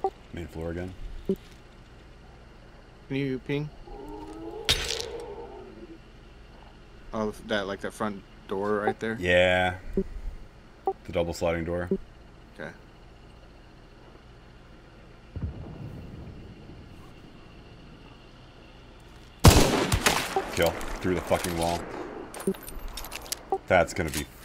Main floor again. Can you ping? Oh, that like that front door right there? Yeah. The double sliding door. Okay. Kill. Through the fucking wall. That's gonna be